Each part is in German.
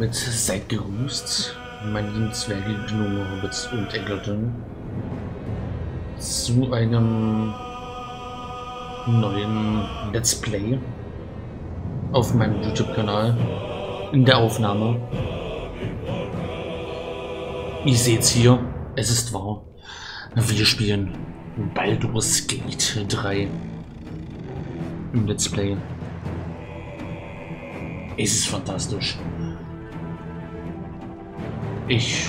damit seid gegrüßt, meine lieben Zwerge, Gnome, Hobbits und Eggleton, zu einem neuen Let's Play auf meinem YouTube-Kanal in der Aufnahme. Ihr seht's hier, es ist wahr. Wir spielen Baldur's Gate 3 im Let's Play. Es ist fantastisch. Ich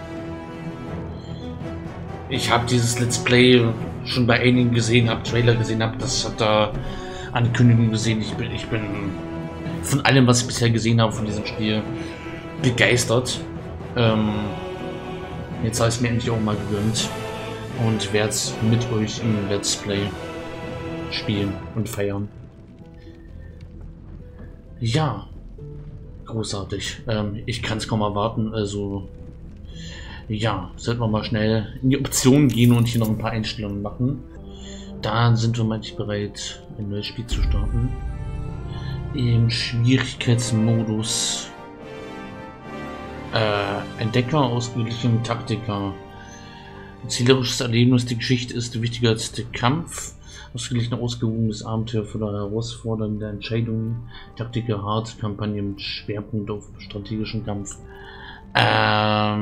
habe dieses Let's Play schon bei einigen gesehen, habe Trailer gesehen, habe da Ankündigungen gesehen. Ich bin von allem, was ich bisher gesehen habe von diesem Spiel, begeistert. Jetzt habe ich es mir endlich auch mal gegönnt und werde es mit euch im Let's Play spielen und feiern. Ja, großartig. Ich kann es kaum erwarten. Also ja, sollten wir mal schnell in die Optionen gehen und hier noch ein paar Einstellungen machen. Da sind wir manchmal bereit, ein neues Spiel zu starten. Im Schwierigkeitsmodus Entdecker, ausgeglichen Taktiker. Erzählerisches Erlebnis, die Geschichte ist wichtiger als der Kampf. Ausgeglichen ausgewogenes Abenteuer voller herausfordernder Entscheidungen. Taktiker hart, Kampagne mit Schwerpunkt auf strategischen Kampf. Tja,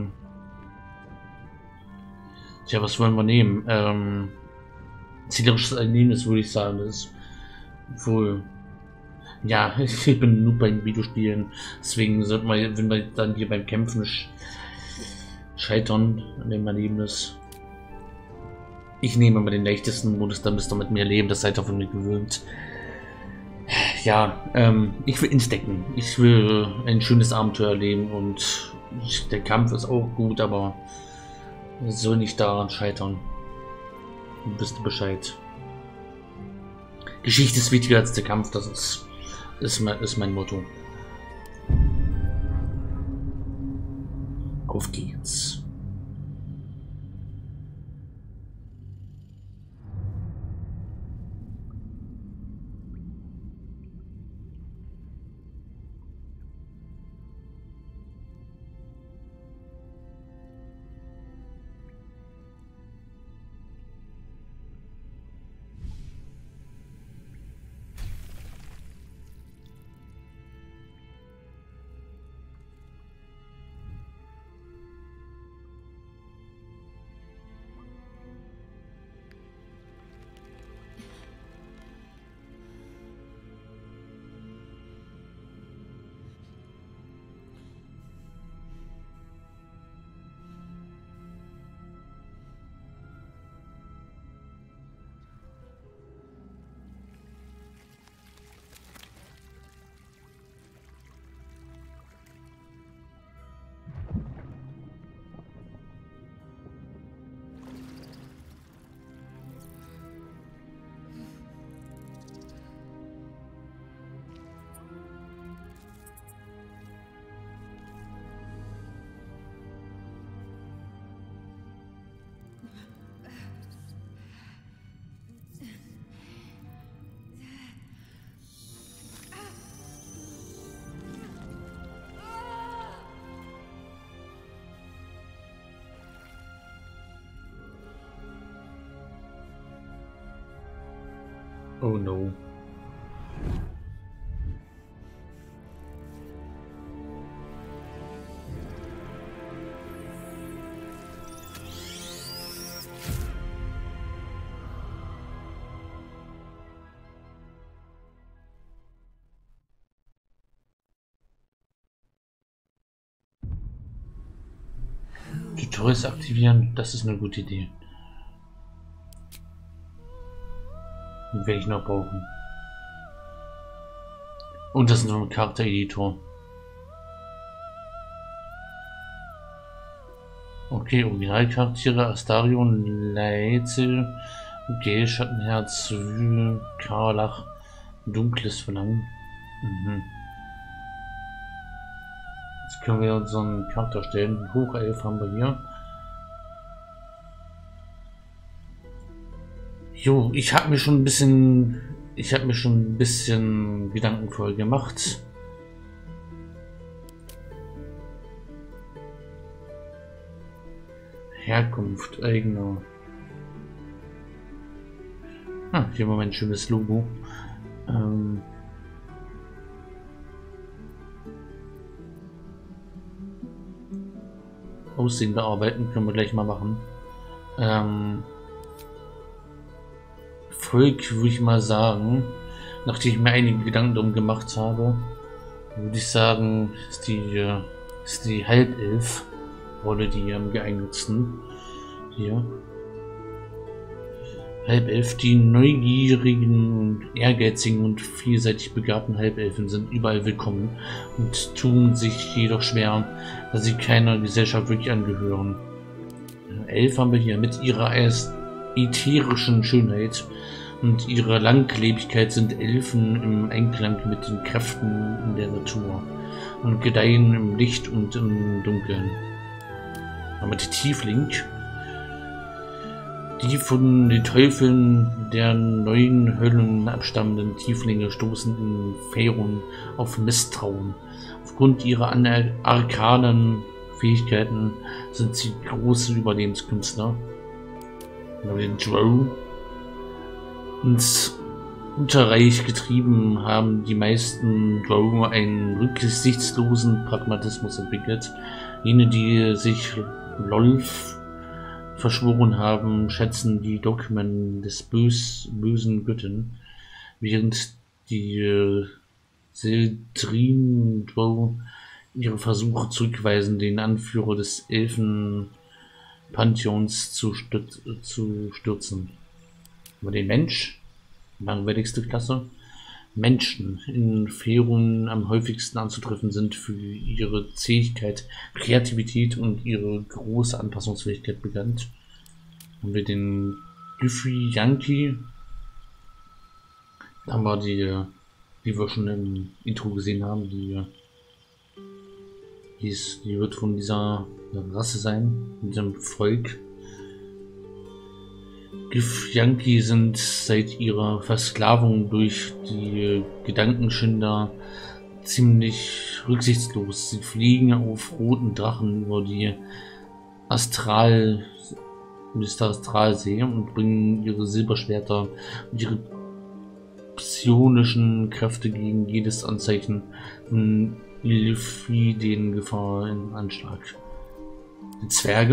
was wollen wir nehmen? Erzählerisches Erlebnis würde ich sagen, das ist wohl. Ja, ich bin nur beim Videospielen, deswegen sollte man, wenn wir dann hier beim Kämpfen scheitern an dem Erlebnis. Ich nehme mal den leichtesten Modus, da müsst ihr mit mir leben, das seid ihr von mir gewöhnt. Ja, ich will entdecken. Ich will ein schönes Abenteuer erleben und der Kampf ist auch gut, aber soll nicht daran scheitern. Wisst ihr Bescheid. Geschichte ist wichtiger als der Kampf, das ist mein Motto. Auf geht's. Oh no. Tutorials aktivieren, das ist eine gute Idee. Werde ich noch brauchen. Und das ist noch ein Charaktereditor. Okay, Originalcharaktere: Astarion, Laezel, Gale, Schattenherz, Wühl, Karlach, Dunkles Verlangen. Jetzt können wir unseren Charakter stellen. Hochelf haben wir hier. Jo, ich habe mir schon ein bisschen Gedanken vorher gemacht. Herkunft, eigener. Ah, hier haben wir ein schönes Logo. Aussehen bearbeiten können wir gleich mal machen. Volk würde ich mal sagen, nachdem ich mir einige Gedanken darum gemacht habe, würde ich sagen, ist die Halbelf-Rolle die am geeignetsten. Hier. Halbelf, die neugierigen und ehrgeizigen und vielseitig begabten Halbelfen sind überall willkommen und tun sich jedoch schwer, da sie keiner Gesellschaft wirklich angehören. Elf haben wir hier mit ihrer ätherischen Schönheit und ihrer Langlebigkeit sind Elfen im Einklang mit den Kräften in der Natur und gedeihen im Licht und im Dunkeln. Aber die Tiefling, die von den Teufeln der neuen Höllen abstammenden Tieflinge stoßen in Faerun auf Misstrauen. Aufgrund ihrer arkanen Fähigkeiten sind sie große Überlebenskünstler. Den Drow ins Unterreich getrieben haben die meisten Drow einen rücksichtslosen Pragmatismus entwickelt. Jene, die sich Lolth verschworen haben, schätzen die Dogmen des bösen Götten, während die Sildrin Drow ihre Versuche zurückweisen, den Anführer des Elfen-Pantheons zu stürzen. Aber den Mensch, langweiligste Klasse, Menschen in Faerun am häufigsten anzutreffen sind für ihre Zähigkeit, Kreativität und ihre große Anpassungsfähigkeit bekannt. Haben wir den Githyanki, da haben wir die wir schon im Intro gesehen haben, die wird von dieser Rasse sein, mit diesem Volk. Githyanki sind seit ihrer Versklavung durch die Gedankenschinder ziemlich rücksichtslos. Sie fliegen auf roten Drachen über die Astralsee und bringen ihre Silberschwerter und ihre psionischen Kräfte gegen jedes Anzeichen von Illithiden Gefahr in Anschlag. Die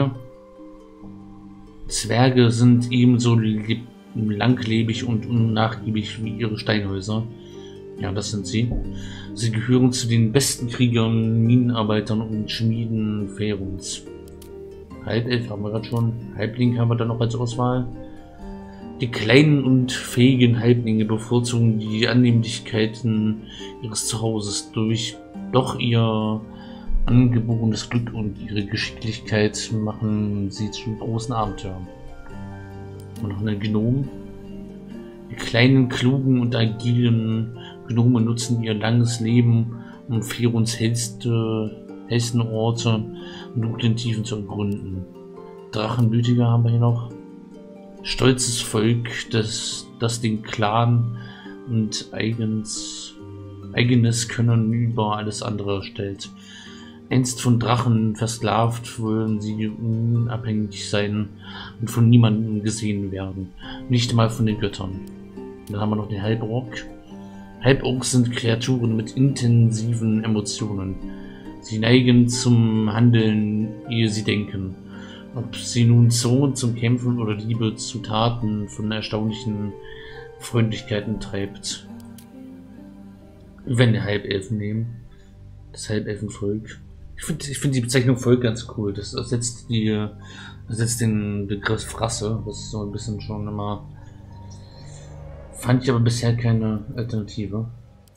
Zwerge sind ebenso langlebig und unnachgiebig wie ihre Steinhäuser. Ja, das sind sie. Sie gehören zu den besten Kriegern, Minenarbeitern und Schmieden Faeruns. Halbelf haben wir gerade schon. Halbling haben wir dann noch als Auswahl. Die kleinen und fähigen Halblinge bevorzugen die Annehmlichkeiten ihres Zuhauses doch ihr angeborenes Glück und ihre Geschicklichkeit machen sie zu großen Abenteuern. Und noch eine Gnome. Die kleinen, klugen und agilen Gnome nutzen ihr langes Leben, um Faeruns hellsten Orte und dunklen Tiefen zu ergründen. Drachenblütiger haben wir hier noch. Stolzes Volk, das den Clan und eigenes Können über alles andere stellt. Einst von Drachen versklavt, wollen sie unabhängig sein und von niemandem gesehen werden. Nicht mal von den Göttern. Dann haben wir noch den Halborg. Halborgs sind Kreaturen mit intensiven Emotionen. Sie neigen zum Handeln, ehe sie denken. Ob sie nun Zorn zum Kämpfen oder Liebe zu Taten von erstaunlichen Freundlichkeiten treibt. Wenn wir Halbelfen nehmen. Das Halbelfenvolk. Ich find die Bezeichnung Volk ganz cool. Das ersetzt den Begriff Rasse. Das ist so ein bisschen schon immer. Fand ich aber bisher keine Alternative.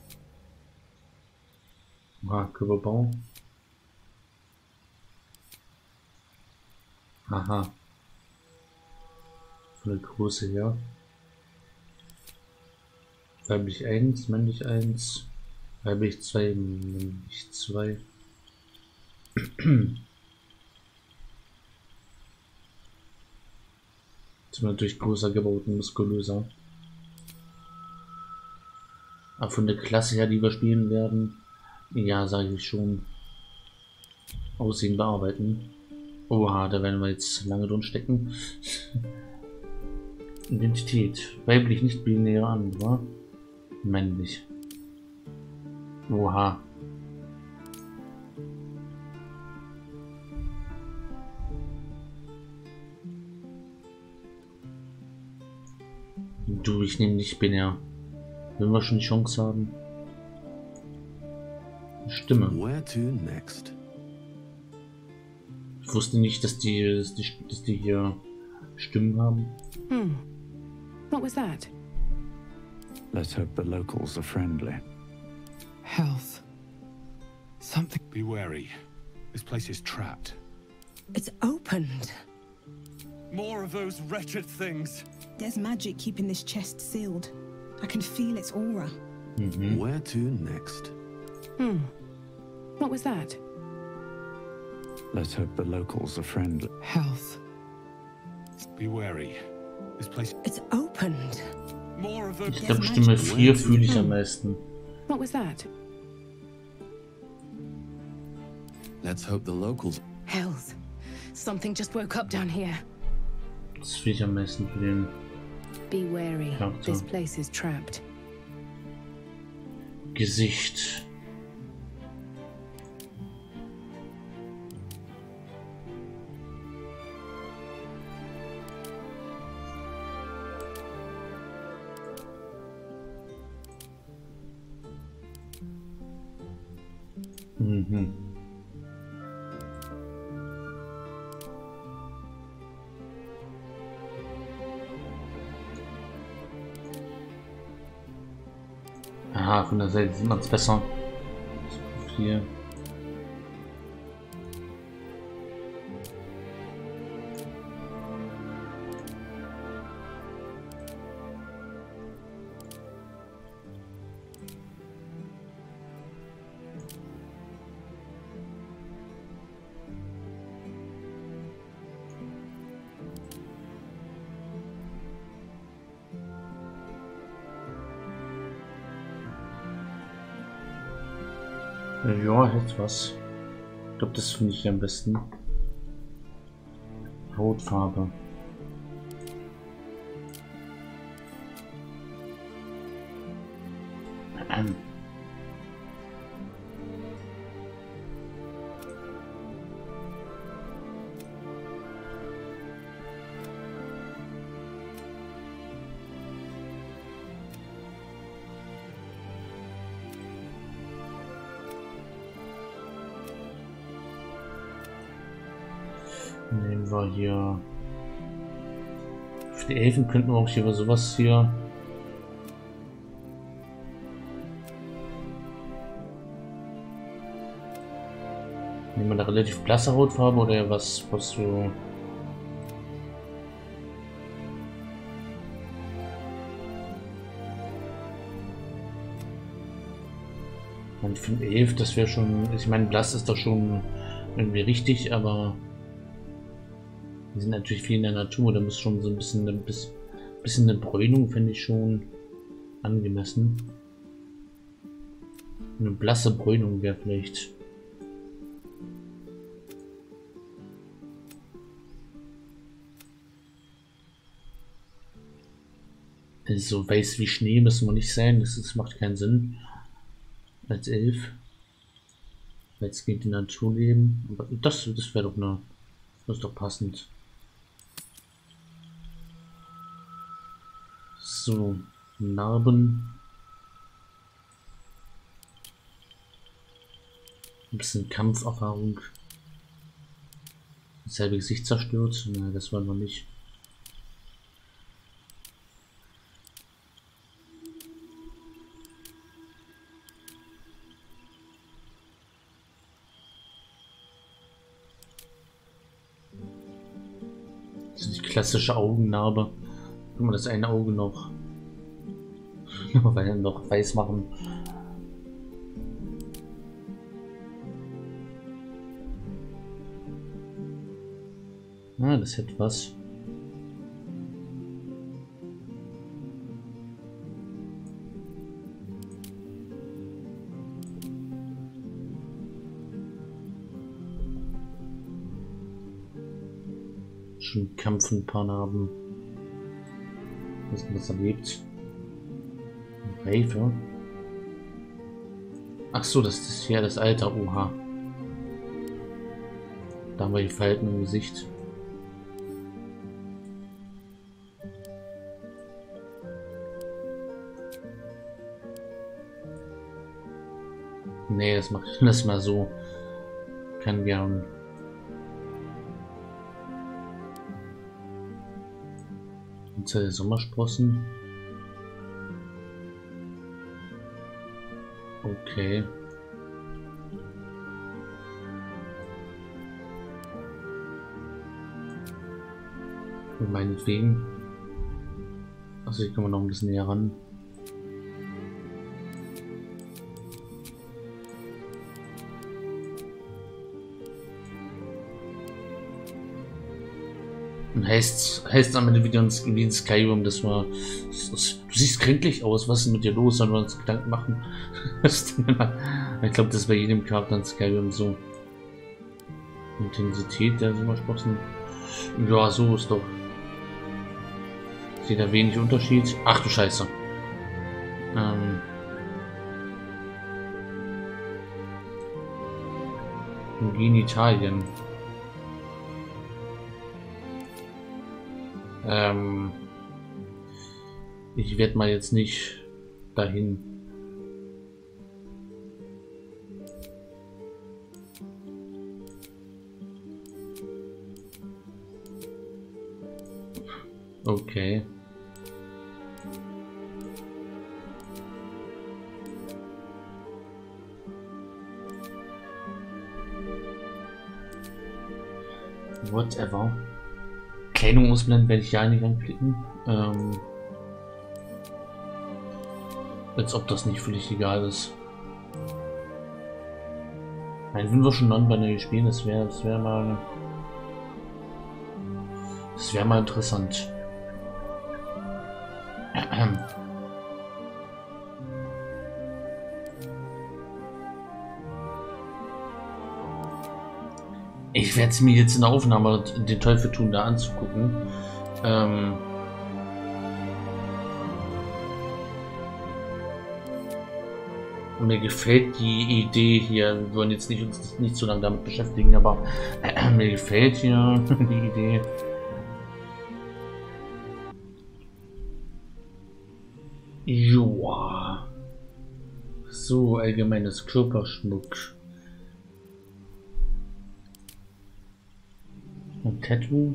Körperbau. Aha. Von der Größe her. Weiblich 1, männlich 1. Weiblich 2, männlich 2. Sind natürlich größer gebaut und muskulöser. Aber von der Klasse her, die wir spielen werden, ja, sage ich schon. Aussehen bearbeiten. Oha, da werden wir jetzt lange drin stecken. Identität. Weiblich nicht binär an, wa? Männlich. Oha. Du, ich nehme nicht binär. Wenn wir schon die Chance haben. Stimme. Where to next? Ich wusste nicht, dass die hier Stimmen haben. What was that? Let's hope the locals are friendly. Health. Something. Be wary. This place is trapped. It's opened. More of those wretched things. There's magic keeping this chest sealed. I can feel its aura. Where to next? What was that? Let's hope the locals are friendly. Health. Be wary. This place. It's opened. More of those. Ich glaube, Stimme 4 fühle ich am meisten. What was that? Let's hope the locals. Health. Something just woke up down here. Das fühle ich am meisten für den Be wary. Charakter. This place is trapped. Gesicht. Aha, von der Seite sieht man es besser. Hier. Ja, jetzt was. Ich glaube, das finde ich am besten. Hautfarbe. Nehmen wir hier. Für die Elfen könnten wir auch hier sowas hier. Nehmen wir eine relativ blasse Hautfarbe oder was so. Und für den Elf, das wäre schon. Ich meine, blass ist doch schon irgendwie richtig, aber. Die sind natürlich viel in der Natur, da muss schon so ein bisschen eine Bräunung, finde ich schon angemessen. Eine blasse Bräunung wäre vielleicht. So weiß wie Schnee müssen wir nicht sein, das macht keinen Sinn. Als Elf. Jetzt geht die Natur leben. Aber das wäre doch eine. Das ist doch passend. So, Narben. Ein bisschen Kampferfahrung. Das halbe Gesicht zerstört. Nein, das wollen wir nicht. Das ist die klassische Augennarbe. Können wir das eine Auge noch weiß machen. Ah, das hätte was. schon Kampf ein paar haben. Was ist das erlebt? Reife. Ach so, das ist ja das Alter. Oha. Da haben wir die Falten im Gesicht. Nee, das macht das mal so. Kann gern. Anzahl der Sommersprossen. Okay. Und meinetwegen. Also hier kommen wir noch ein bisschen näher ran. Und heißt am Ende wieder wie in Skyrim, dass wir. Du siehst kränklich aus, was ist mit dir los? Sollen wir uns Gedanken machen? Ich glaube, das ist bei jedem Charakter in Skyrim so. Intensität der Sommersprossen. Ja, so ist doch. Sieht da wenig Unterschied. Ach du Scheiße. Genitalien. Ich werde mal jetzt nicht dahin. Okay. Whatever. Kleidung ausblenden werde ich ja nicht anklicken. Als ob das nicht völlig egal ist. Nein, wenn wir schon Non-Binary spielen, das wäre mal interessant. Ich werde es mir jetzt in der Aufnahme den Teufel tun, da anzugucken. Mir gefällt die Idee hier. Wir wollen jetzt uns nicht so lange damit beschäftigen, aber mir gefällt hier die Idee. Joa. So, allgemeines Körperschmuck. Ein Tattoo.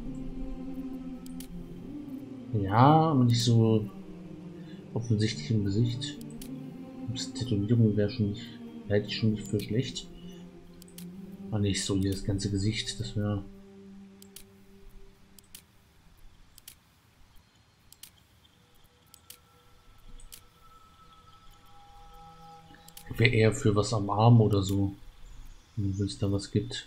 Ja, aber nicht so offensichtlich im Gesicht. Das Tätowierung wäre schon nicht, halte ich schon nicht für schlecht. Aber nicht so hier das ganze Gesicht, das wäre. Wäre eher für was am Arm oder so, wenn es da was gibt.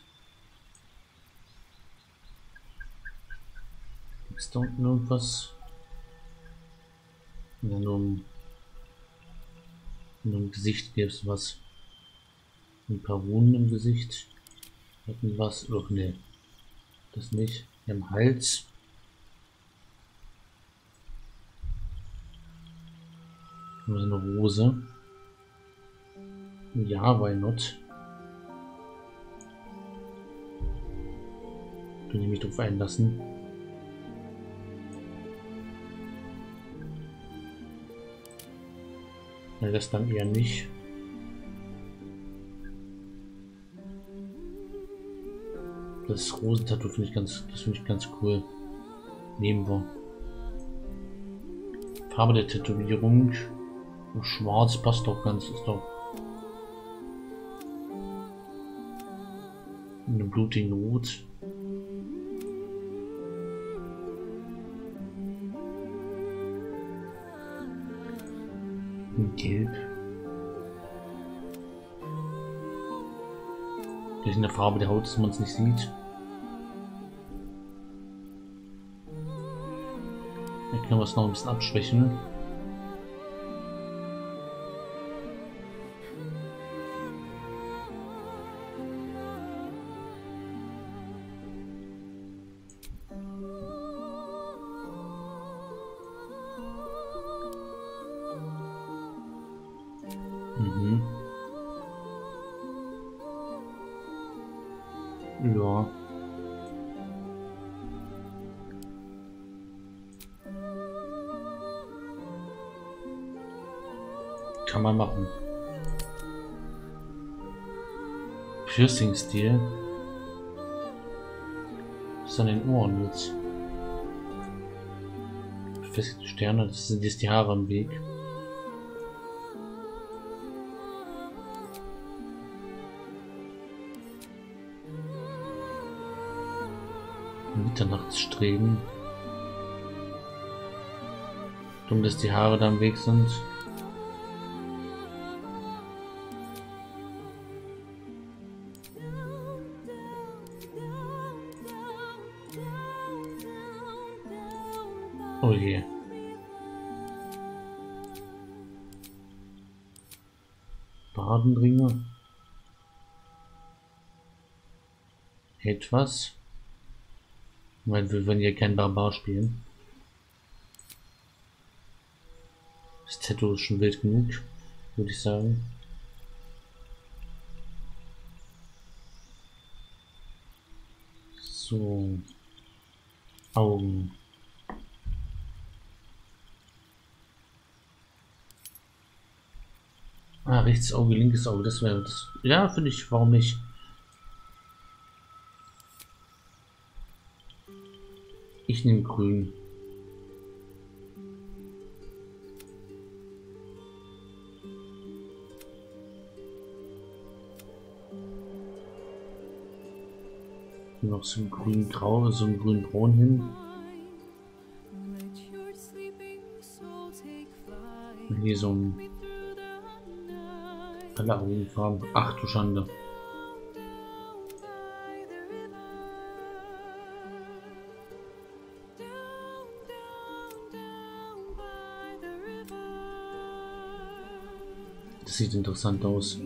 Ist da unten irgendwas? Ja, nur im Gesicht gäbe es was. Ein paar Wunden im Gesicht. Hatten was? Doch, ne. Das nicht. Im Hals. Nur eine Rose. Ja, why not? Kann ich mich drauf einlassen. Ja, das dann eher nicht. Das Rosentattoo finde ich ganz cool. Nehmen wir. Farbe der Tätowierung. Schwarz passt doch ganz, ist doch. Eine blutige Rot. Gelb. Durch eine Farbe der Haut, dass man es nicht sieht. Da können wir es noch ein bisschen abschwächen. Ja. Kann man machen. Piercing-Stil. Was ist an den Ohren jetzt? Befestigte Sterne, das sind jetzt die Haare im Weg. Mitternachtsstreben. Dumm, dass die Haare da im Weg sind. Oh je. Badenbringer. Etwas. Weil wir wollen ja kein Barbar spielen. Das Tattoo ist schon wild genug, würde ich sagen. So. Augen. Ah, rechtes Auge, linkes Auge, das wäre das. Ja, finde ich, warum nicht? Ich nehme grün. Noch so ein grün-grau, so ein grün-braun hin. Und hier so ein... Alle Augenfarben. Ach du Schande. Das sieht interessant aus.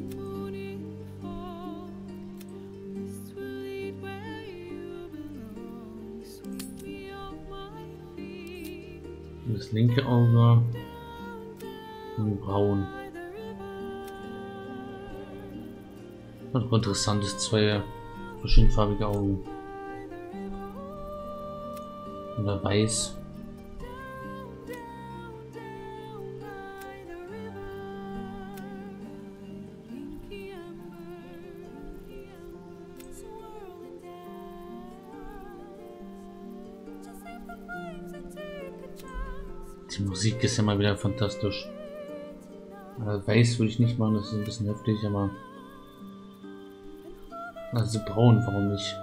Das linke Auge und braun. Das ist interessant, ist zwei verschiedenfarbige Augen. Oder weiß. Die Musik ist ja mal wieder fantastisch. Weiß würde ich nicht machen, das ist ein bisschen heftig, aber... Also braun, warum nicht?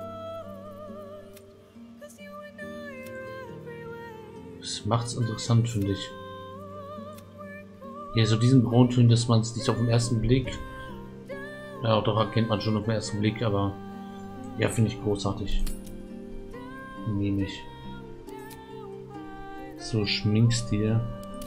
Das macht's interessant, finde ich. Hier so diesen Brauntönen, dass man es nicht auf den ersten Blick... Ja, doch erkennt man schon auf den ersten Blick, aber... Ja, finde ich großartig. Nehme ich. So, Schminkstil.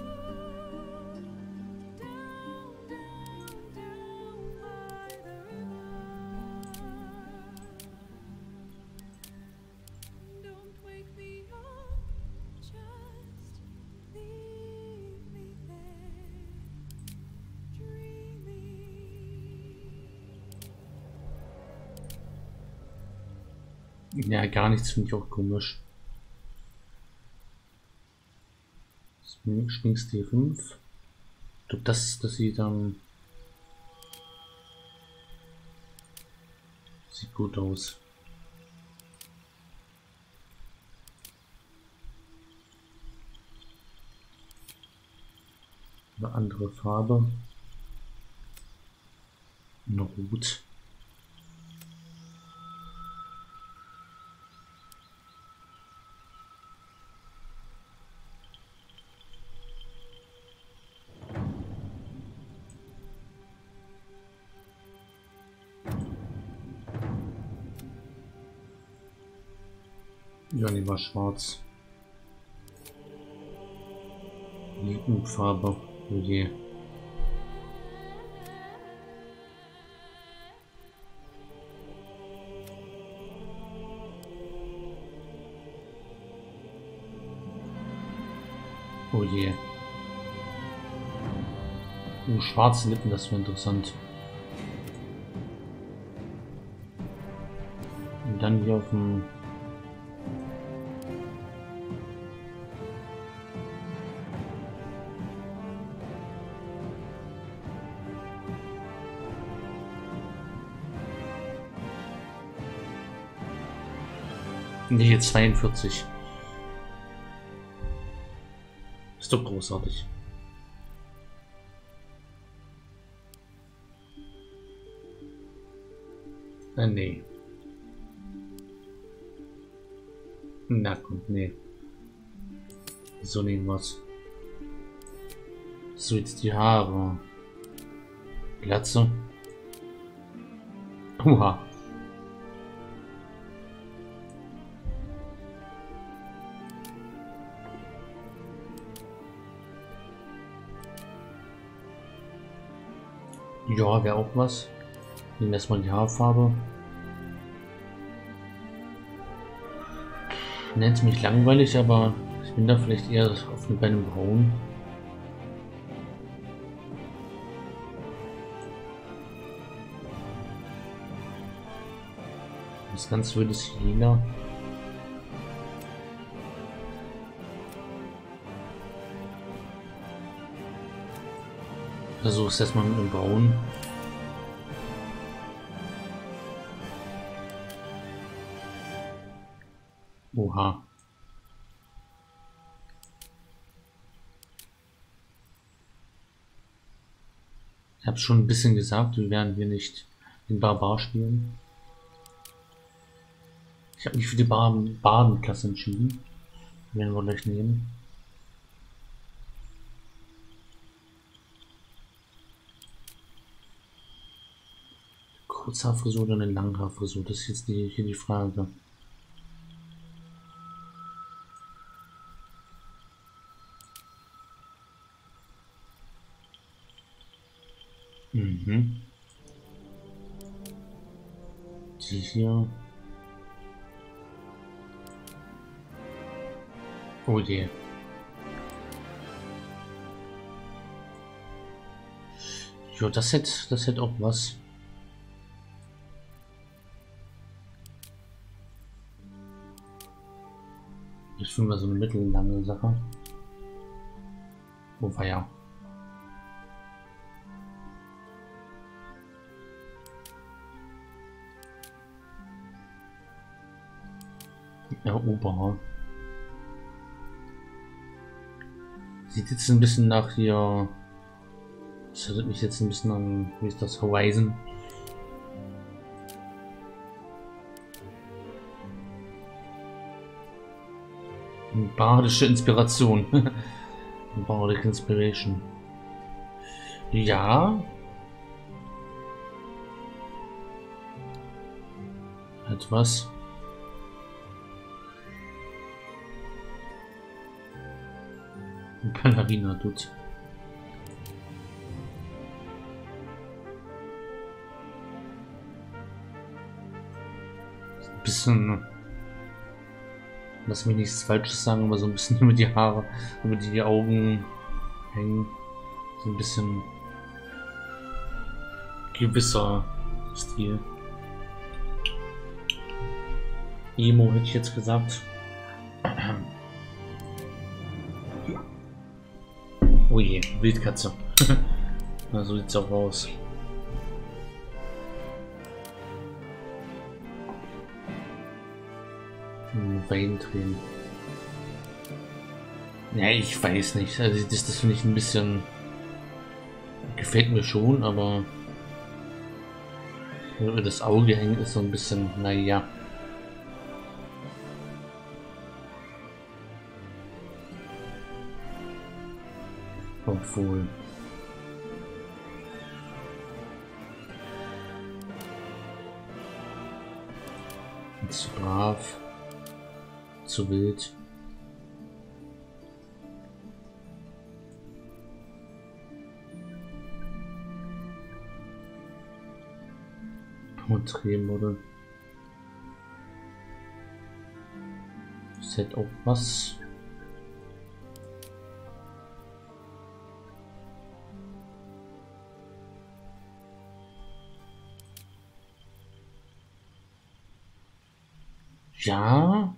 Ja, gar nichts finde ich auch komisch. Schminkstil 5. Ich glaube, das sieht dann... Sieht gut aus. Eine andere Farbe. Noch gut. Ja, lieber schwarz. Lippenfarbe. Oh je. Oh je. Schwarze Lippen, das wäre interessant. Und dann hier auf dem... Nee, jetzt 42. Ist doch großartig. Nee. Na komm, nee. So nehmen wir's. So, jetzt die Haare. Glatze. Oha. Ja, wäre auch was. Nehmen erstmal die Haarfarbe. Nennt es mich langweilig, aber ich bin da vielleicht eher auf bei einem Braun. Das Ganze wird es lila. Versuche es erstmal mit dem Braun. Oha. Ich habe schon ein bisschen gesagt, wir werden hier nicht den Barbar spielen. Ich habe mich für die Badenklasse entschieden. Werden wir gleich nehmen. Kurzhaarfrisur oder eine Langhaarfrisur? Das ist jetzt hier die Frage. Mhm. Die hier. Oh je. Jo, das hätte auch was. Ich finde mal so eine mittellange Sache. Oh, war ja. Ja, Oberhaar. Sieht jetzt ein bisschen nach hier. Das erinnert mich jetzt ein bisschen an, wie ist das, Horizon. Badische Inspiration. Bardic Inspiration. Ja. Etwas. Ballerina tut. Ein bisschen. Lass mich nichts Falsches sagen, aber so ein bisschen über die Haare, über die Augen hängen. So ein bisschen gewisser Stil. Emo hätte ich jetzt gesagt. Oh je, Wildkatze. Na, so sieht's auch aus. Weintränen. Ja, ich weiß nicht. Also das finde ich ein bisschen... Gefällt mir schon, aber... Über das Auge hängt ist so ein bisschen... Naja. Obwohl... Zu brav. Zu wild. Porträtmodell. Set auch was. Ja.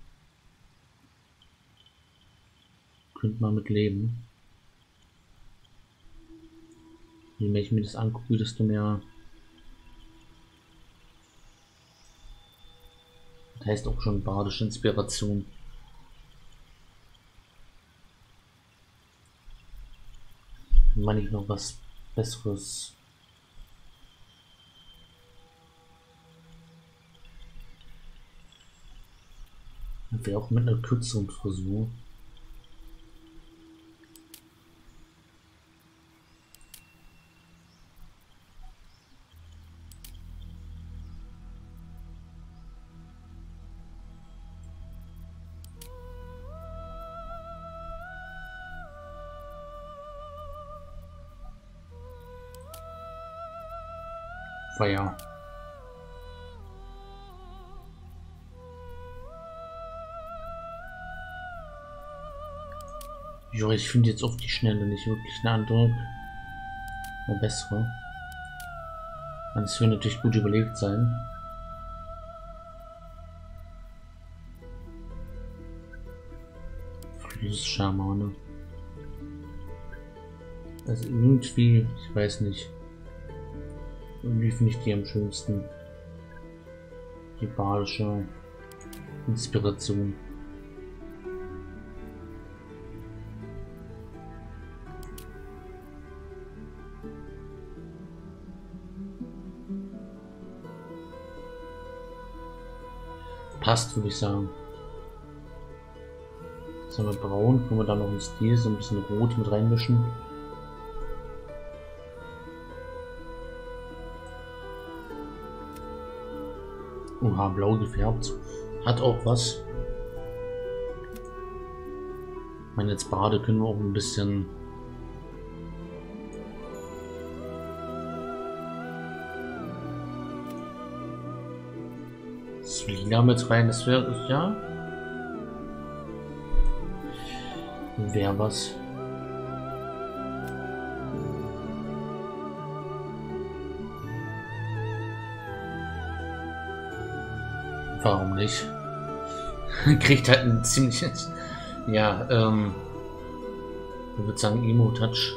Könnte man mit leben. Je mehr ich mir das angucke, desto mehr. Das heißt auch schon badische Inspiration. Meine ich noch was Besseres. Wäre auch mit einer kürzeren Frisur. Feier. Ja, ich finde jetzt auf die Schnelle nicht wirklich eine andere, eine bessere. Das wird natürlich gut überlegt sein. Flussschamane. Also irgendwie, ich weiß nicht. Irgendwie finde ich die am schönsten. Die badische Inspiration. Passt, würde ich sagen. Jetzt haben wir braun, können wir da noch einen Stil, so ein bisschen rot mit reinmischen. Oha, blau gefärbt. Hat auch was. Ich meine, jetzt Bade können wir auch ein bisschen. Das Lila mit rein, das wäre ja. Wäre was. Warum nicht? Kriegt halt ein ziemliches, ja, ich würde sagen Emo-Touch.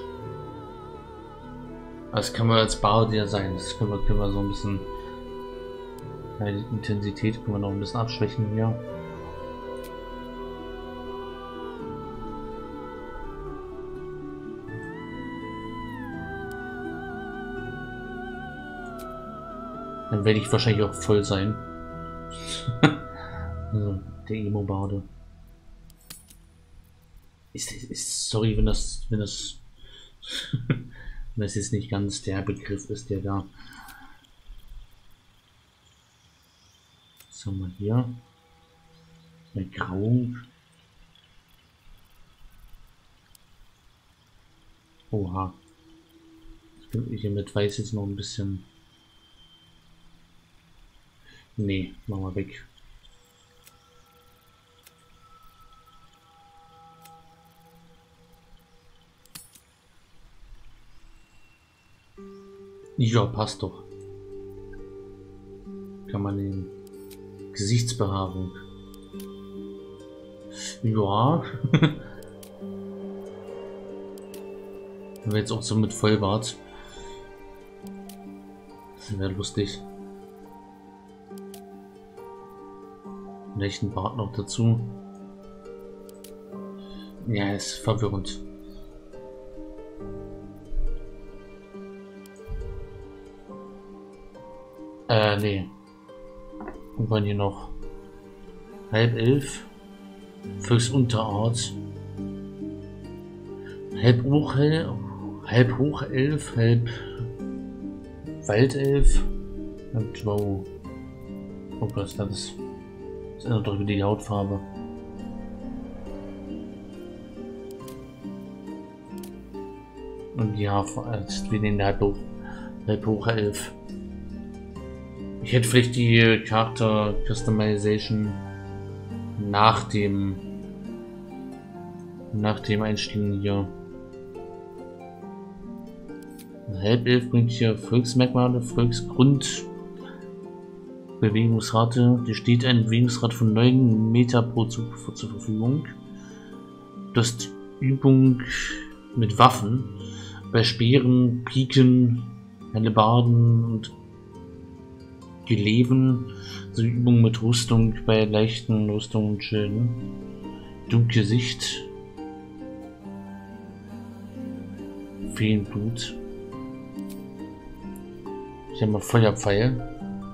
Das kann man als Bade ja sein. Das können wir so ein bisschen, ja, die Intensität können wir noch ein bisschen abschwächen, ja. Dann werde ich wahrscheinlich auch voll sein. Also, der Emo-Bade. Sorry, wenn das wenn das jetzt nicht ganz der Begriff ist, der da. Was haben wir hier? Eine Grau. Oha. Ich mit Weiß jetzt noch ein bisschen. Nee, machen wir weg. Ja, passt doch. Kann man nehmen. Gesichtsbehaarung. Ja. Wenn wir jetzt auch so mit Vollbart. Das wäre lustig. Vielleicht ein Bart noch dazu. Ja, ist verwirrend. Nee. Wir wollen hier noch 10:30. Fürs Unterart. Halb hoch 11, halb Waldelf. Und wow. Oh Gott, das ändert doch wieder die Hautfarbe. Und ja, wir nehmen halb hoch 11. Ich hätte vielleicht die Charakter Customization nach dem Einstellen hier. 10:11 bringt hier Volksmerkmale, Volksgrund, Bewegungsrate. Dir steht ein Bewegungsrate von 9 Meter pro Zug zur Verfügung. Du hast Übung mit Waffen. Bei Speeren, Piken, Hellebarden und Geleven. Also Übung mit Rüstung bei leichten Rüstungen und Schilden. Dunkle Sicht. Feenblut. Ich habe mal Feuerpfeil.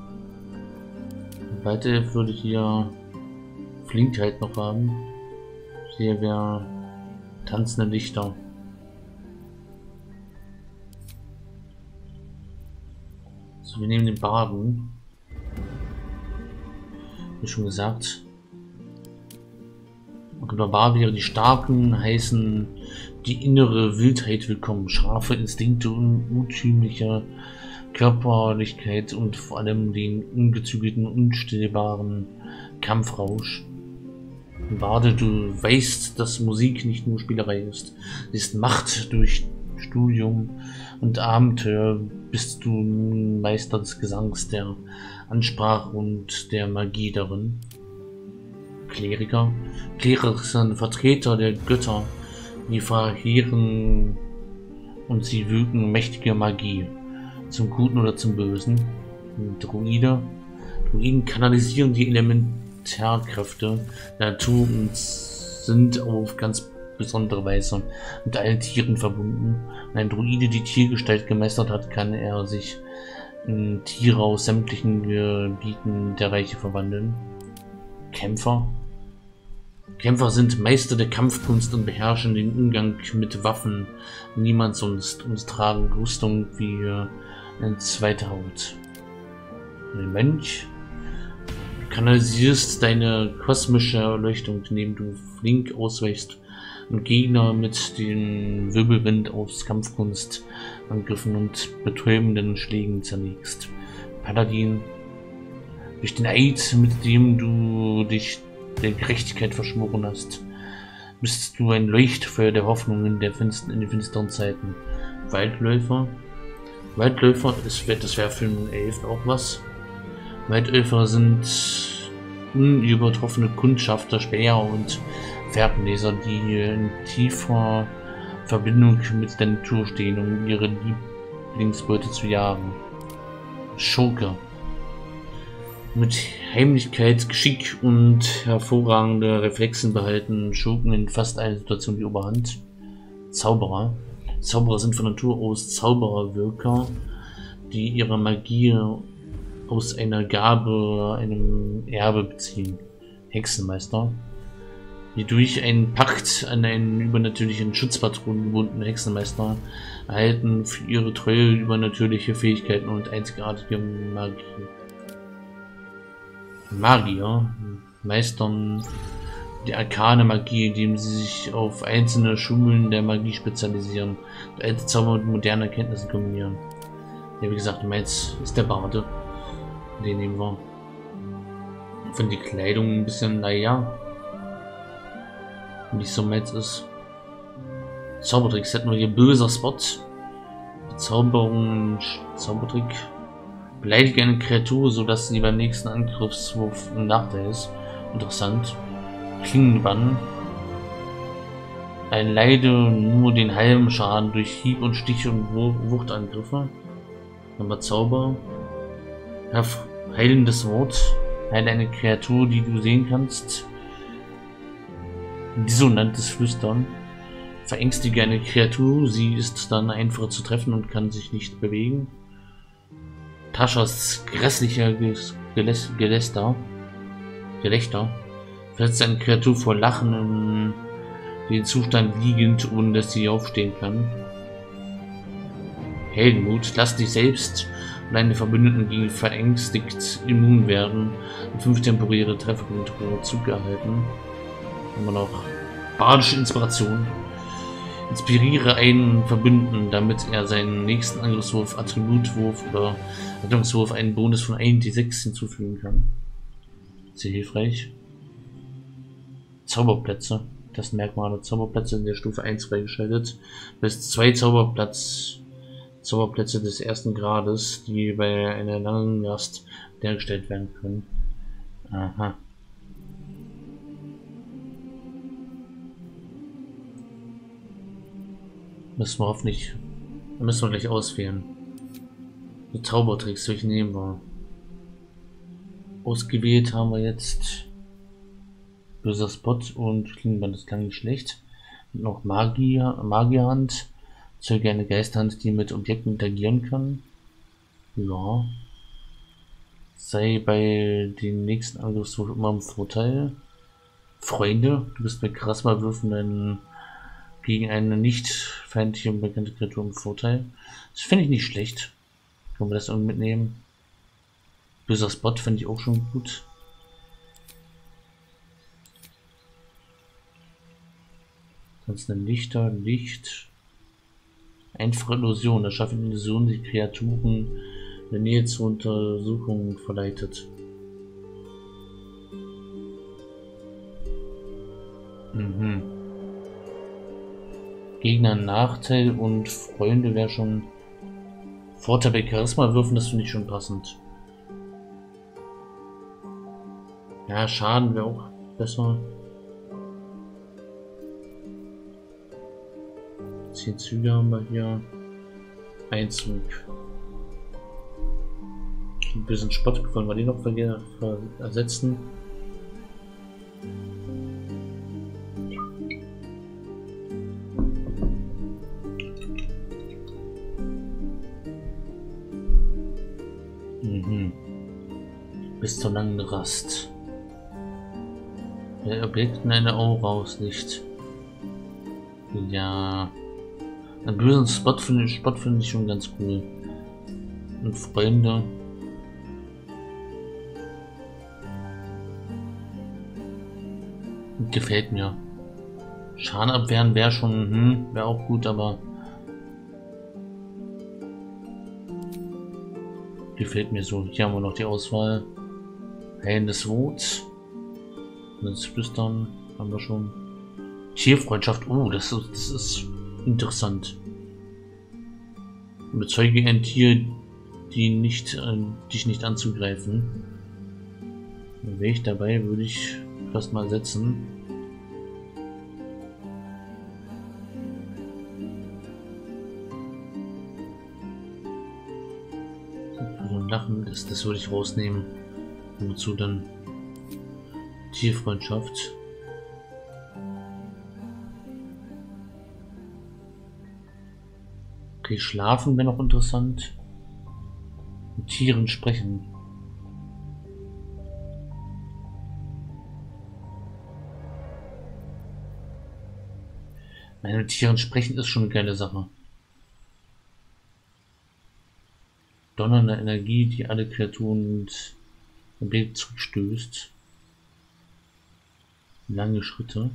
Weiter würde ich hier Flinkheit noch haben. Hier wäre tanzende Lichter. So, wir nehmen den Barden. Wie schon gesagt. Und der Barbier, die Starken heißen die innere Wildheit willkommen. Scharfe Instinkte und urtümliche Körperlichkeit und vor allem den ungezügelten, unstillbaren Kampfrausch. Barde, du weißt, dass Musik nicht nur Spielerei ist. Sie ist Macht durch Studium und Abenteuer. Bist du Meister des Gesangs, der Ansprache und der Magie darin. Kleriker. Kleriker sind Vertreter der Götter, die verheeren und sie wirken mächtige Magie. Zum Guten oder zum Bösen. Druide. Druiden kanalisieren die Elementarkräfte der Natur und sind auf ganz besondere Weise mit allen Tieren verbunden. Wenn ein Druide die Tiergestalt gemeistert hat, kann er sich in Tiere aus sämtlichen Gebieten der Reiche verwandeln. Kämpfer. Kämpfer sind Meister der Kampfkunst und beherrschen den Umgang mit Waffen. Niemand sonst und tragen Rüstung wie eine zweite Haut. Ein Mönch. Du kanalisierst deine kosmische Erleuchtung, indem du flink ausweichst und Gegner mit dem Wirbelwind aus Kampfkunstangriffen und betäubenden Schlägen zerlegst. Paladin. Durch den Eid, mit dem du dich der Gerechtigkeit verschworen hast, bist du ein Leuchtfeuer der Hoffnung in den finsteren Zeiten. Waldläufer. Waldläufer, das wäre für einen Elf auch was. Waldläufer sind unübertroffene Kundschafter, Späher und Fährtenleser, die in tiefer Verbindung mit der Natur stehen, um ihre Lieblingsbeute zu jagen. Schurke. Mit Heimlichkeit, Geschick und hervorragende Reflexen behalten Schurken in fast allen Situationen die Oberhand. Zauberer. Zauberer sind von Natur aus Zaubererwirker, die ihre Magie aus einer Gabe, einem Erbe beziehen. Hexenmeister. Die durch einen Pakt an einen übernatürlichen Schutzpatron gebundenen Hexenmeister erhalten für ihre Treue übernatürliche Fähigkeiten und einzigartige Magie. Magier meistern die arkane Magie, indem sie sich auf einzelne Schulen der Magie spezialisieren und alte Zauber mit modernen Erkenntnissen kombinieren. Ja, wie gesagt, meins ist der Barde. Den nehmen wir. Ich finde die Kleidung ein bisschen, naja, nicht so meins ist. Zaubertricks hätten wir hier böser Spot. Bezauberung, Zaubertrick. Beleidige eine Kreatur, sodass sie beim nächsten Angriffswurf ein Nachteil ist. Interessant. Klingenbann. Erleide nur den halben Schaden durch Hieb- und Stich- und Wuchtangriffe. Nochmal Zauber. Heilendes Wort. Heile eine Kreatur, die du sehen kannst. Dissonantes Flüstern. Verängstige eine Kreatur, sie ist dann einfacher zu treffen und kann sich nicht bewegen. Taschas grässlicher Gelächter. Versetzt eine Kreatur vor Lachen in den Zustand liegend, ohne dass sie aufstehen kann. Heldenmut, lass dich selbst und deine Verbündeten gegen verängstigt immun werden und 5 temporäre Trefferpunkte pro Zug erhalten. Haben wir noch Bardische Inspiration. Inspiriere einen Verbündeten, damit er seinen nächsten Angriffswurf, Attributwurf oder Rettungswurf einen Bonus von 1d6 hinzufügen kann. Sehr hilfreich. Zauberplätze. Das Merkmal der Zauberplätze in der Stufe 1 freigeschaltet. Bis 2 Zauberplätze Zauberplätze des ersten Grades, die bei einer langen Rast hergestellt werden können. Aha. Müssen wir hoffentlich... Müssen wir gleich auswählen. Die Zaubertricks, welche nehmen wir? Ausgewählt haben wir jetzt böser Spot und Klingenband, das klang nicht schlecht. Und noch Magierhand. Zeuge eine Geisterhand, die mit Objekten interagieren kann. Ja. Sei bei den nächsten Angriffswurf immer im Vorteil. Freunde, du bist mit Charisma-Würfen gegen eine nicht feindliche und bekannte Kreatur im Vorteil. Das finde ich nicht schlecht. Können wir das irgendwie mitnehmen? Böser Spot finde ich auch schon gut. Sonst eine Lichter, Licht. Einfache Illusion. Das schafft eine Illusion, die Kreaturen in der Nähe zur Untersuchung verleitet. Mhm. Gegner ein Nachteil und Freunde wäre schon Vorteil bei Charisma würfen, das finde ich schon passend. Ja, Schaden wäre auch besser. 10 Züge haben wir hier. Einzug. Ein bisschen Spott, wollen wir den noch ersetzen. Bis zur langen Rast. Der Objekten eine Aura auslicht. Ja. Einen bösen Spot finde ich schon ganz cool. Und Freunde. Gefällt mir. Schaden abwehren wäre schon, wäre auch gut, aber gefällt mir so. Hier haben wir noch die Auswahl. Heilendes Wut. Das Flüstern haben wir schon. Tierfreundschaft. Oh, das ist interessant. Bezeuge ein Tier, dich nicht anzugreifen. Wäre ich dabei, würde ich fast mal setzen. So ein Lachen, das würde ich rausnehmen. Wozu dann Tierfreundschaft. Okay, schlafen wäre noch interessant. Mit Tieren sprechen. Mit Tieren sprechen ist schon eine geile Sache. Donnernde Energie, die alle Kreaturen und Objekte zurückstößt. Lange Schritte.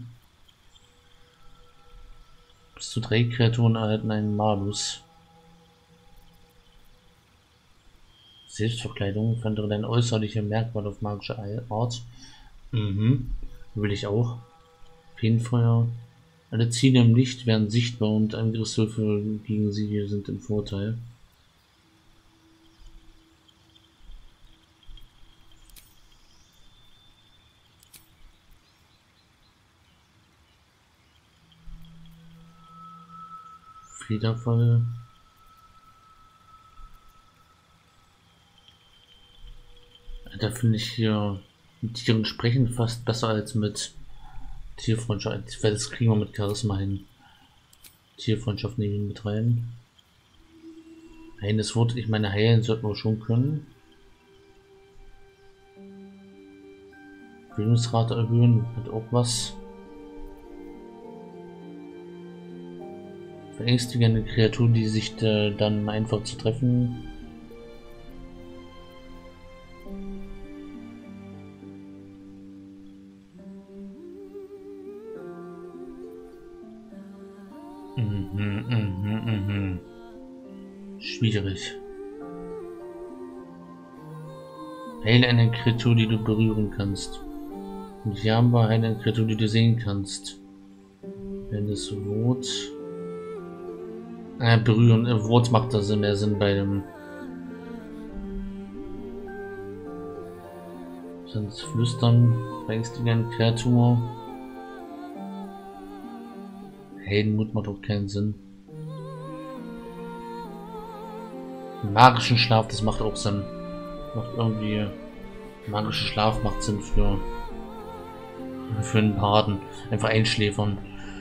Bis zu 3 Kreaturen erhalten einen Malus. Selbstverkleidung, verändere dein äußerliche Merkmal auf magische Art. Will ich auch. Feenfeuer. Alle Ziele im Licht werden sichtbar und Angriffswürfe gegen sie sind im Vorteil. Federfall. Da finde ich hier mit Tieren sprechen fast besser als mit Tierfreundschaft. Weil das kriegen wir mit Charisma hin. Tierfreundschaft nehmen wir mit rein. Eines Wort, ich meine, heilen sollten wir schon können. Bewegungsrate erhöhen, hat auch was. Verängstige eine Kreatur, die sich dann einfach zu treffen. Schwierig. Heile eine Kreatur, die du berühren kannst. Und hier haben wir eine Kreatur, die du sehen kannst. Wenn es rot. Berühren, Wort macht das mehr Sinn bei dem. Sonst Flüstern, beängstigend, Kreatur. Heldenmut macht auch keinen Sinn. Magischen Schlaf, das macht auch Sinn. Macht irgendwie. Magischer Schlaf macht Sinn für einen Paden. Einfach einschläfern.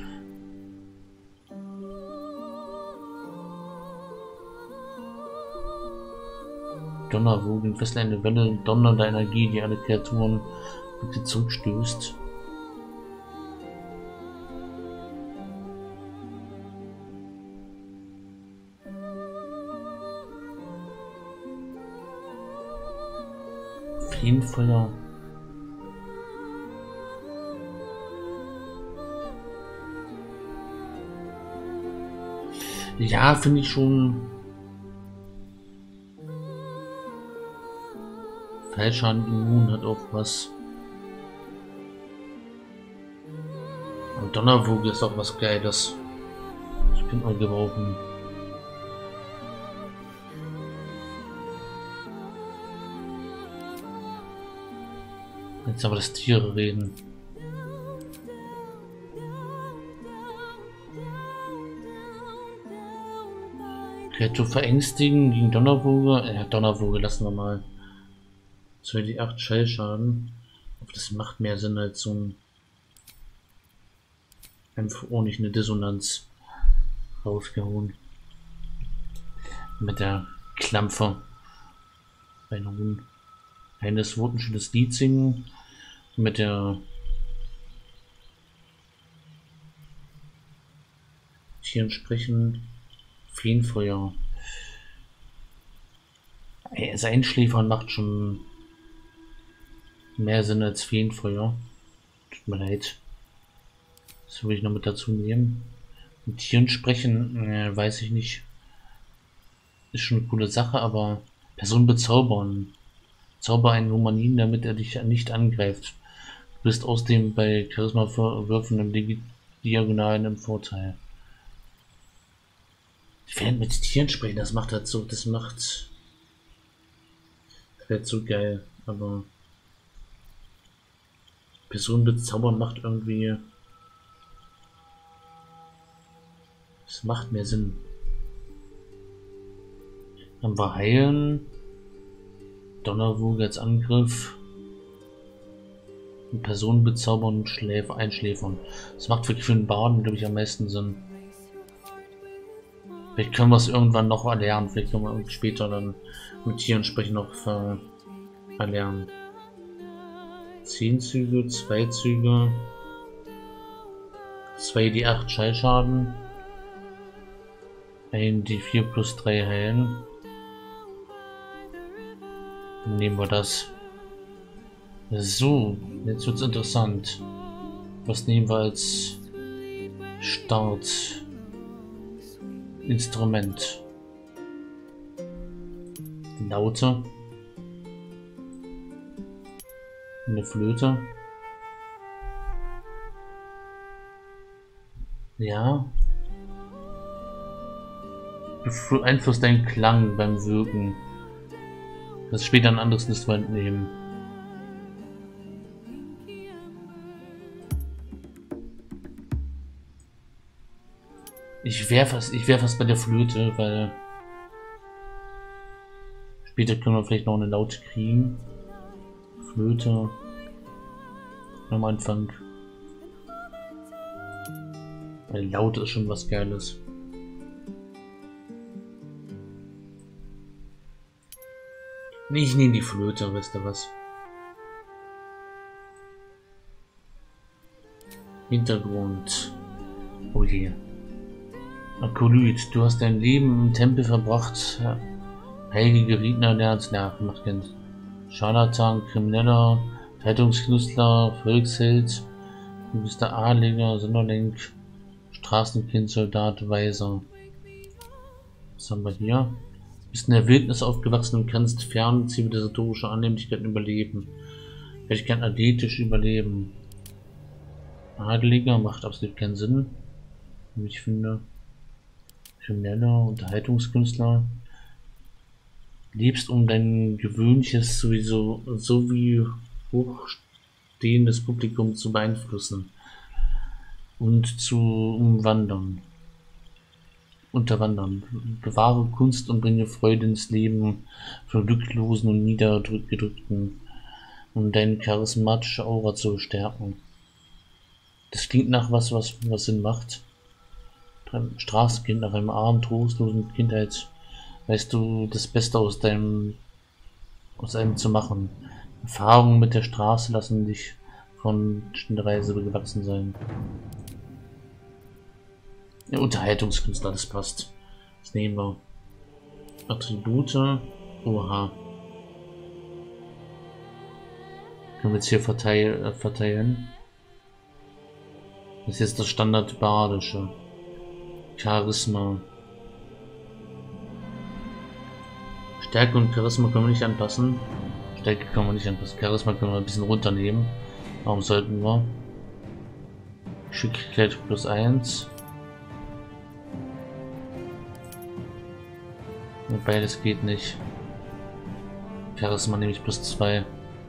Donnerwogen, fesselt eine Welle donnernder Energie, die alle Kreaturen mit dir zurückstößt. Feenfeuer. Ja, finde ich schon. Fallschaden immun hat auch was. Und Donnerwoge ist auch was Geiles. Ich bin mal gebrauchen. Jetzt aber das Tiere reden. Kreatur verängstigen gegen Donnerwoge. Ja, Donnerwoge lassen wir mal. 2d8 Schallschaden. Aber das macht mehr Sinn als so ein. Einfach auch nicht eine Dissonanz rausgehauen. Mit der Klampfe. Ein Huhn. Eines Wort ein schönes Lied singen. Mit der Tieren sprechen. Feenfeuer. Das Einschläfern macht schon mehr Sinn als Feenfeuer. Tut mir leid. Das will ich noch mit dazu nehmen. Mit Tieren sprechen, weiß ich nicht. Ist schon eine coole Sache, aber Person bezaubern. Zauber einen Humanin, damit er dich nicht angreift. Du bist außerdem bei Charisma-Würfen im Diagonalen im Vorteil. Ich werde mit Tieren sprechen, das macht halt so, das wäre so geil, aber Person bezaubern macht irgendwie, das macht mehr Sinn. Dann war heilen, Donnerwoge als Angriff, Person bezaubern und einschläfern. Das macht wirklich für einen Baden, glaube ich, am meisten Sinn. Vielleicht können wir es irgendwann noch erlernen, vielleicht können wir später dann mit Tieren sprechen noch erlernen. 10 Züge, 2 Züge, 2d8 Schallschaden, 1d4 plus 3 heilen. Dann nehmen wir das. So, jetzt wird's interessant. Was nehmen wir als Start? Instrument. Laute. Eine Flöte. Ja. Beeinflusst deinen Klang beim Wirken. Das später ein anderes Instrument nehmen. Ich wär fast bei der Flöte, weil später können wir vielleicht noch eine Laute kriegen. Flöte am Anfang. Weil Laute ist schon was Geiles. Nee, ich nehme die Flöte, wisst ihr was? Hintergrund. Oh je. Akolyt, du hast dein Leben im Tempel verbracht. Heilige Redner, der hat's nachgemacht. Scharlatan, Krimineller, Zeitungskünstler, Volksheld, du bist der Adliger, Sonderling, Straßenkind, Soldat, Weiser. Was haben wir hier? Du bist in der Wildnis aufgewachsen und kannst fern zivilisatorische Annehmlichkeiten überleben. Ich kann athletisch überleben. Adliger macht absolut keinen Sinn, wie ich finde. Krimineller, Unterhaltungskünstler. Lebst um dein gewöhnliches, sowieso so wie hochstehendes Publikum zu beeinflussen und zu unterwandern. Bewahre Kunst und bringe Freude ins Leben von Glücklosen und Niedergedrückten, um deine charismatische Aura zu stärken. Das klingt nach was Sinn macht. Straßenkind nach einem armen, trostlosen Kindheit. Weißt du, das Beste aus einem zu machen. Erfahrungen mit der Straße lassen dich von der Reise gewachsen sein. Ja, Unterhaltungskünstler, das passt. Das nehmen wir. Attribute. Oha. Können wir jetzt hier verteilen. Das ist jetzt das Standard Badische. Charisma. Stärke und Charisma können wir nicht anpassen. Stärke können wir nicht anpassen. Charisma können wir ein bisschen runternehmen. Warum sollten wir? Geschicklichkeit +1. Wobei das geht nicht. Charisma nehme ich +2.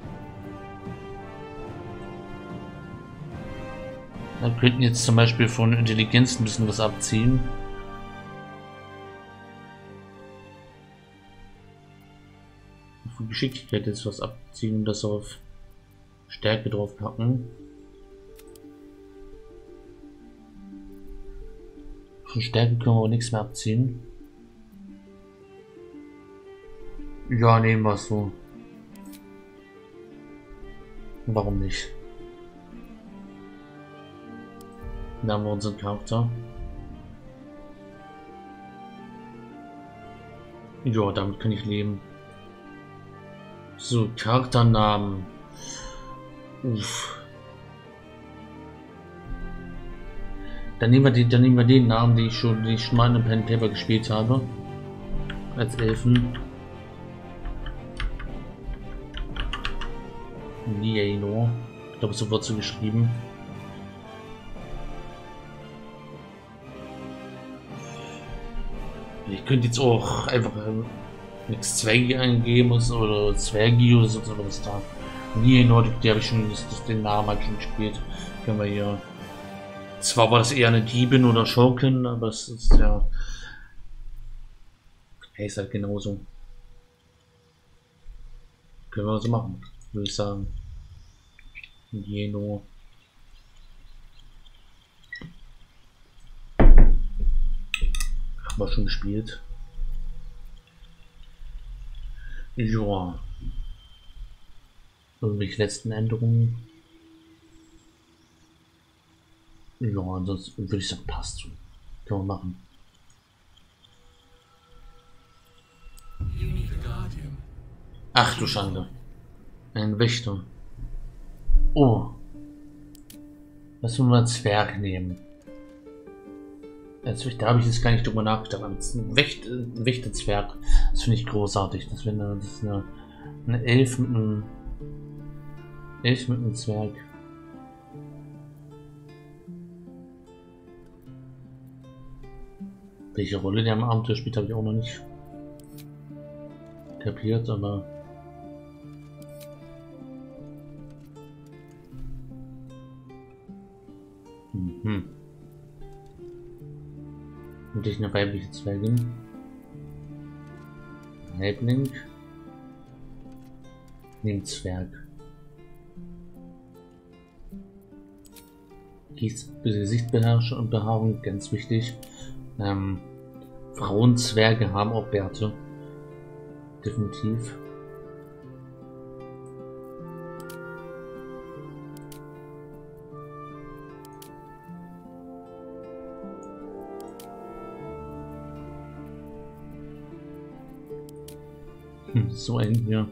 Wir könnten jetzt zum Beispiel von Intelligenz ein bisschen was abziehen. Von Geschicklichkeit jetzt was abziehen und das auf Stärke drauf packen. Von Stärke können wir aber nichts mehr abziehen. Ja, nehmen wir es so. Warum nicht? Da haben wir unseren Charakter. Ja, damit kann ich leben. So, Charakternamen. Uff. Dann nehmen wir den Namen, den ich schon mal in einem Pen Paper gespielt habe. Als Elfen. Lieno. Ich glaube, so wird so geschrieben. Ich könnte jetzt auch einfach nichts Zwergi eingeben oder Zwergi oder so, was da. Lieno, die habe ich schon, den Namen habe ich schon gespielt. Können wir hier. Zwar war das eher eine Diebin oder Schurkin, aber es ist ja. Hey, ist halt genauso. Können wir so machen, würde ich sagen. Lieno. Haben wir schon gespielt. Ja. Irgendwelche letzten Änderungen. Ja, ansonsten würde ich sagen, passt so. Können wir machen. Ach du Schande. Ein Wächter. Oh. Lass uns mal Zwerg nehmen. Da habe ich jetzt gar nicht drüber nachgedacht. Ein Wächterzwerg. Das finde ich großartig. Das ist eine Elf mit einem Zwerg. Welche Rolle der am Abenteuer spielt, habe ich auch noch nicht kapiert, aber und ich eine weibliche Zwergin. Halbling. Neben Zwerg. Gesichtsbehaarung, ganz wichtig. Frauenzwerge haben auch Bärte. Definitiv. So ein hier.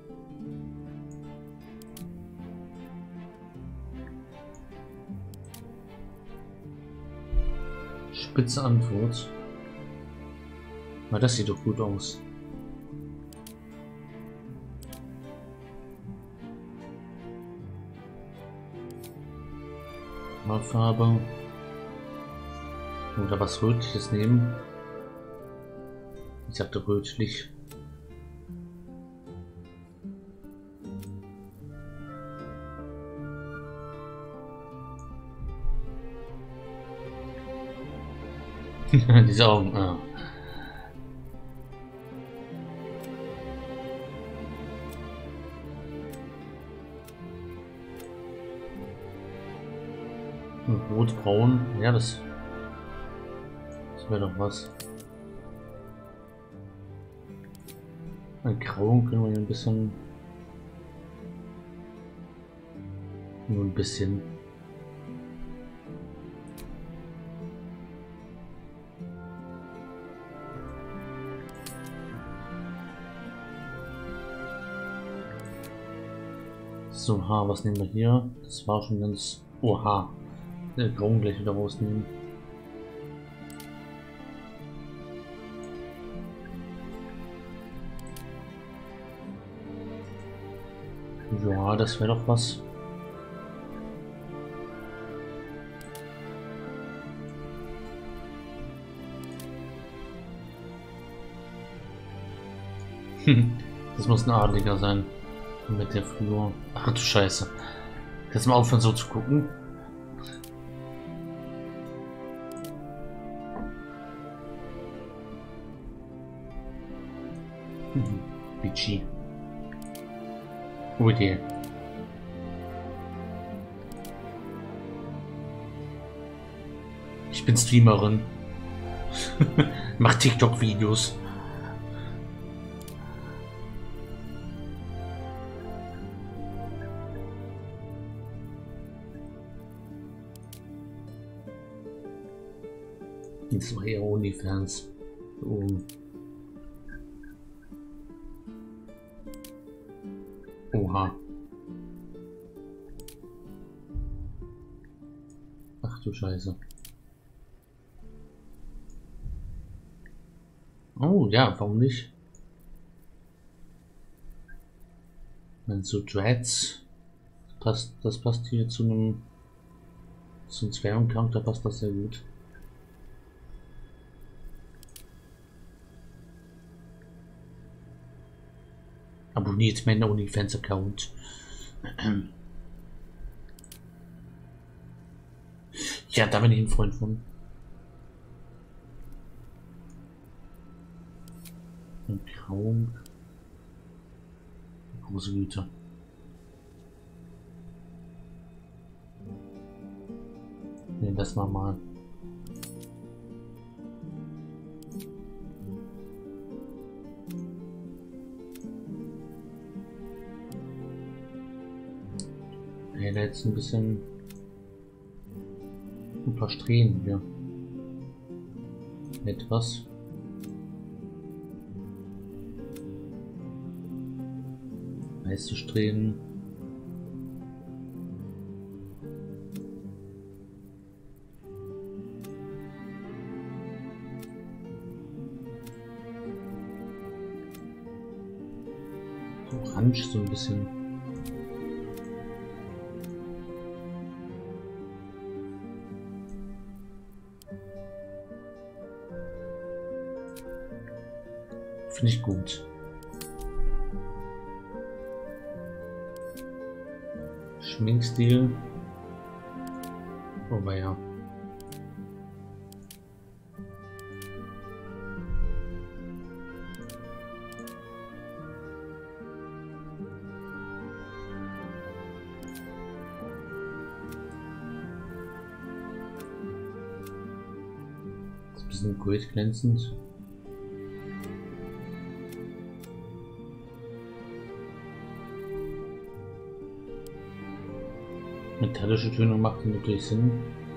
Spitze Antwort. Na, das sieht doch gut aus. Farbe. Oder was Rötliches nehmen. Ich sagte rötlich. Diese Augen. Ah. Rot-braun. Ja, das wäre doch was. Ein Grau können wir hier ein bisschen. Nur ein bisschen. So, was nehmen wir hier? Das war schon ganz. Oha. Den Grauen gleich wieder rausnehmen. Ja, das wäre doch was. Das muss ein Adliger sein. Mit der Flur. Ach du Scheiße. Kannst du mal aufhören so zu gucken? Bitchy. Gute Idee. Ich bin Streamerin. Mach TikTok-Videos. Jetzt war eher OnlyFans. So. Oha. Ach du Scheiße. Oh ja, warum nicht? Wenn so Dreads passt, das passt hier zu einem Zwergencharakter, passt das sehr gut. Abonniert meinen OnlyFans-Account. Ja, da bin ich ein Freund von. Und Traum. Große Güte. Nehmen das mal. Ja, da jetzt ein bisschen ein paar Strähnen hier. Etwas. Weiße Strähnen. Orange so ein bisschen. Finde ich gut. Schminkstil. Oh, ja. Ist ein bisschen Gold glänzend. Metallische Töne macht natürlich Sinn.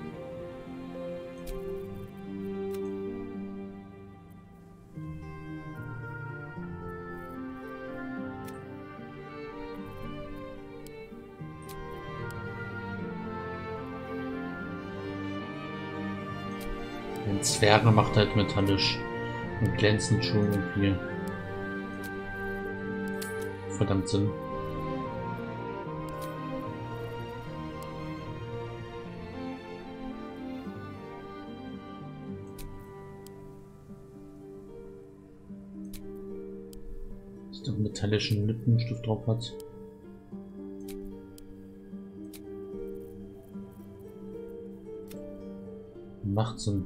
Ein Zwerge macht halt metallisch und glänzend schon irgendwie verdammt Sinn. Der metallischen Lippenstift drauf hat. Macht Sinn.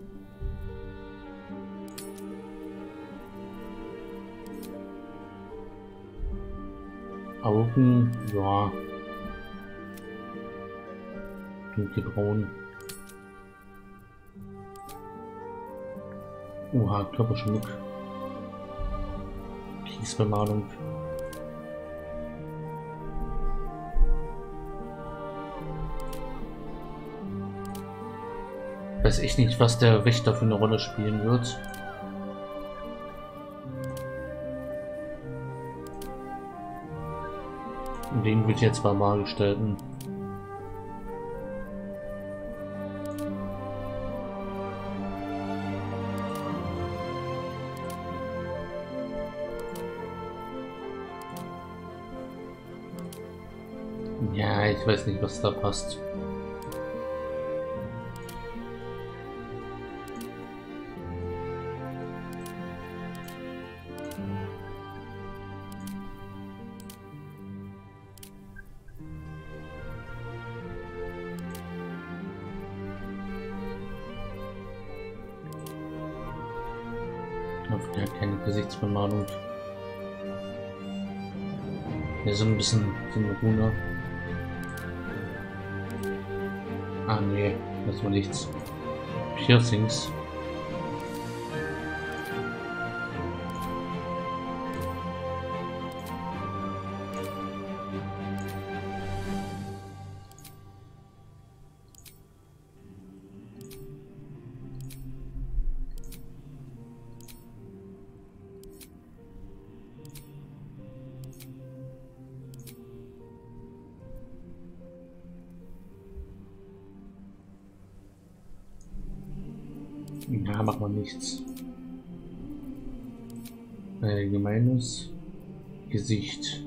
Augen, ja. Dunkelbraun. Oha, Körperschmuck. Kiesbemalung. Weiß ich nicht, was der Wächter für eine Rolle spielen wird. Den wird jetzt Barbar gestalten. Ja, ich weiß nicht, was da passt. Ja, keine Gesichtsbemalung. Ja, so ein bisschen Rune. Ah nee, das war nichts. Piercings. Ja, macht man nichts. Gemeines Gesicht.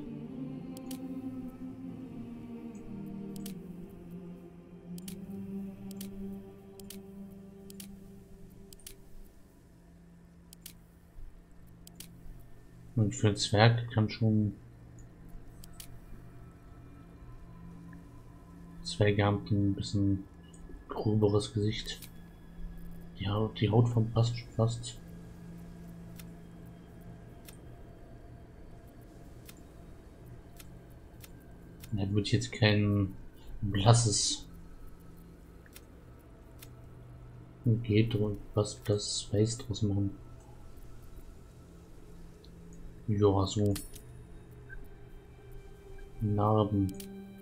Und für ein Zwerg kann schon Zwerge haben ein bisschen groberes Gesicht. Die Haut vom passt schon fast. Da würde ich jetzt kein blasses geht und was das Weiß draus machen. Ja, so Narben.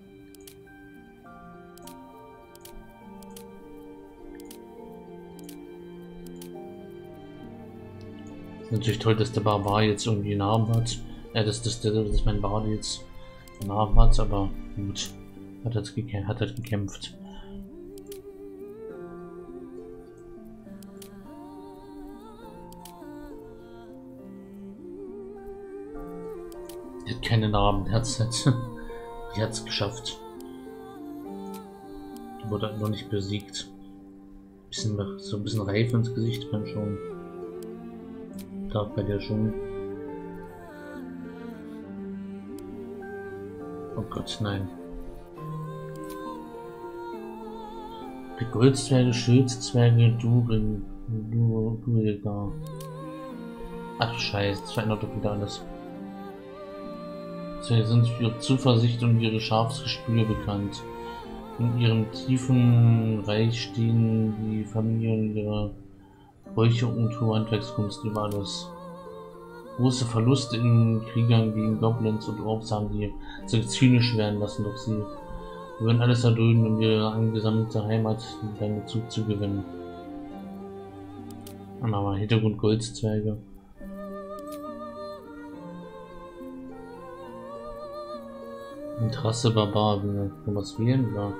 Natürlich toll, dass der Barbar jetzt irgendwie Narben hat. Ja, dass mein Bard jetzt Narben hat, aber gut. Hat halt gekämpft. Er hat keine Narben, er hat's geschafft. Wurde halt noch nicht besiegt. So ein bisschen Reif ins Gesicht kann schon. Darf bei der schon. Oh Gott, nein. Goldzwerge, Schildzwerge, Duriger. Ach scheiße, das verändert doch wieder alles. Sie sind für ihre Zuversicht und ihre Schafsgespür bekannt. In ihrem tiefen Reich stehen die Familien ihrer Bräuche und Handwerkskunst über alles. Große Verluste in Kriegern gegen Goblins und Orks haben sie so zynisch werden lassen, doch sie würden alles erdulden, um ihre angesammelte Heimat deinen Bezug zu gewinnen. Aber Hintergrund Goldzwerge. Interesse Barbar, wenn wir was wählen, oder?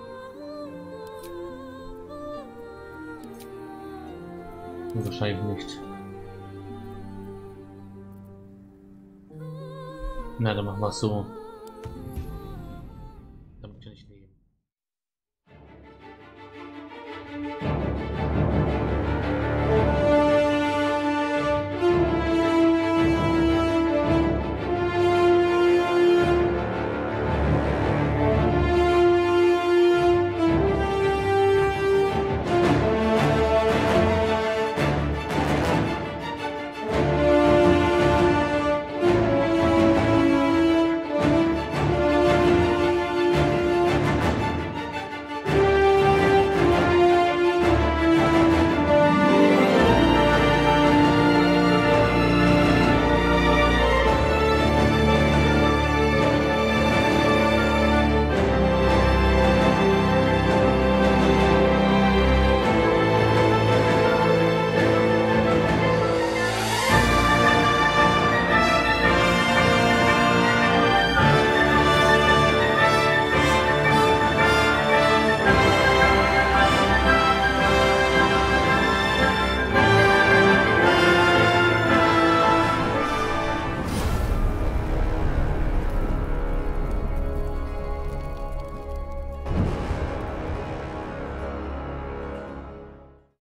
Wahrscheinlich nicht. Na, dann machen wir es so.